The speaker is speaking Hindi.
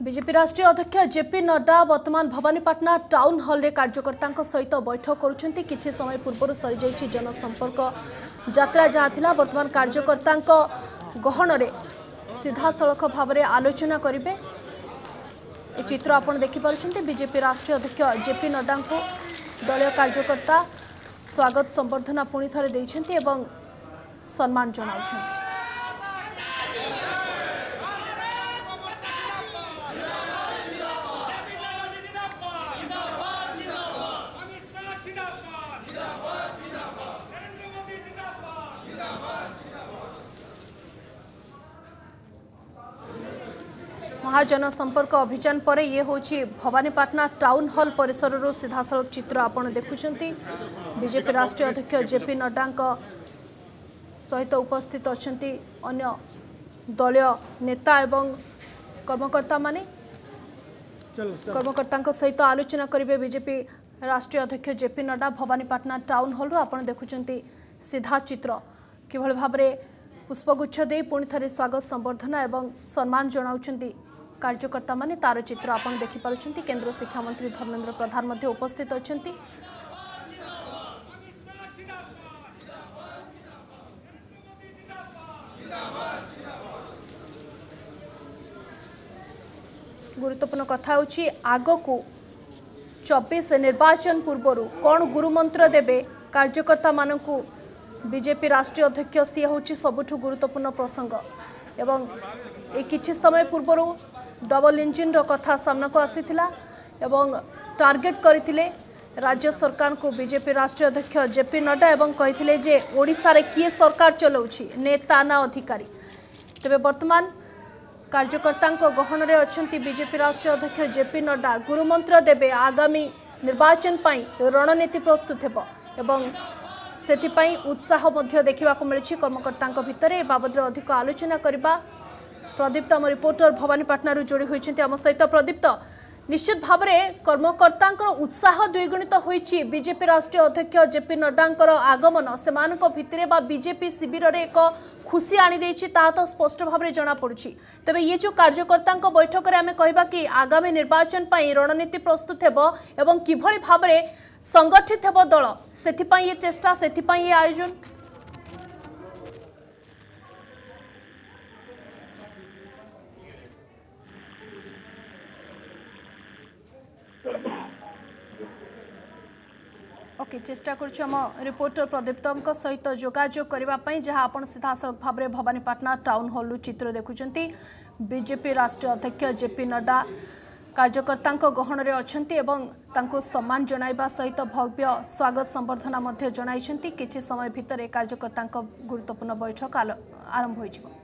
बीजेपी राष्ट्रीय अध्यक्ष जेपी नड्डा वर्तमान भवानीपाटना टाउन हॉल रे कार्यकर्ता सहित बैठक करुछंती। किछि समय पूर्व सरी जाइछि जनसंपर्क यात्रा जहाँ थिला वर्तमान कार्यकर्ता गहन रे सीधा सड़क भाव में आलोचना करेंगे। ए चित्र आपण देखि पारुछंती। बीजेपी राष्ट्रीय अध्यक्ष जेपी नड्डा को दलीय कार्यकर्ता स्वागत संबर्धना पुणी थरे दैछंती एवं सम्मान जनाउछंती। महाजन संपर्क अभियान पर ये होची भवानीपाटना टाउन हॉल परिसर सीधा सड़क चित्र आपण देखुंती। बीजेपी राष्ट्रीय अध्यक्ष जेपी नड्डा सहित उपस्थित अछंती अन्य दलीय नेता एवं कर्मकर्ता माने कर्मकर्ता सहित आलोचना करेंगे। बीजेपी राष्ट्रीय अध्यक्ष जेपी नड्डा भवानीपाटना टाउन हॉल आपण देखुंती सीधा चित्र किभଳି भाबरे पुष्पगुच्छ दे पुणी थरे स्वागत संबर्धना एवं सम्मान जनाउछंती कार्यकर्ता माने तार चित्र आपण देखि पारुछंती। केंद्र शिक्षा मंत्री धर्मेंद्र प्रधान मध्य उपस्थित अछंती। गुरुत्वपूर्ण कथा होची आगो को 24 निर्वाचन पूर्व कौन गुरुमंत्र देबे कार्यकर्ता मानकू बीजेपी राष्ट्रीय अध्यक्ष सी होची सबुठु गुरुत्वपूर्ण प्रसंग एवं ए किछि समय पूर्व डबल इंजिन रो कथा सामना को आसीथिला एवं टार्गेट करथिले राज्य सरकार को बीजेपी राष्ट्रीय अध्यक्ष जेपी नड्डा एवं कहिथिले जे ओडिसा रे किए सरकार चलाउछि नेता ना अधिकारी। तबे वर्तमान कार्यकर्ता गहन रे अछंती बीजेपी राष्ट्रीय अध्यक्ष जेपी नड्डा गुरुमंत्र देबे आगामी निर्वाचन पई रणनीति प्रस्तुत हेबो एवं सेथिपाई उत्साह मध्य देखा मिली कर्मकर्ता भितर बाबद अधिक आलोचना करबा। प्रदीप्त आम रिपोर्टर भवानीपाटना जोड़ी होती आम सहित। प्रदीप्त निश्चित भाव में कर्मकर्ता उत्साह द्विगुणित होइछि बीजेपी राष्ट्रीय अध्यक्ष जेपी नड्डा आगमन से भितर बा बीजेपी शिविर रे एक खुशी आनी देछि ता तो स्पष्ट भाव में जना पड़ुछि। तबे ये जो कार्यकर्ता बैठक में आमे कहबा कि आगामी निर्वाचन पई रणनीति प्रस्तुत हेबो एवं किभଳି भाव में संगठित हेबो दल सेथिपाई ये चेष्टा सेथिपाई ये आयोजन। ओके चेष्टा करम रिपोर्टर प्रदीप्त सहित जोगाजोग करने जहाँ आप सीधा सड़क भाव में भवानीपाटना टाउन हॉल चित्र देखुंती। बीजेपी राष्ट्रीय अध्यक्ष जेपी नड्डा कार्यकर्ता गहन रे अछंती एवं तांको सम्मान जणाइबा सहित भव्य स्वागत संबर्धना मध्य जणाइछंती। किछि समय भितर कार्यकर्ता गुरुत्वपूर्ण बैठक आरंभ होइछिबो।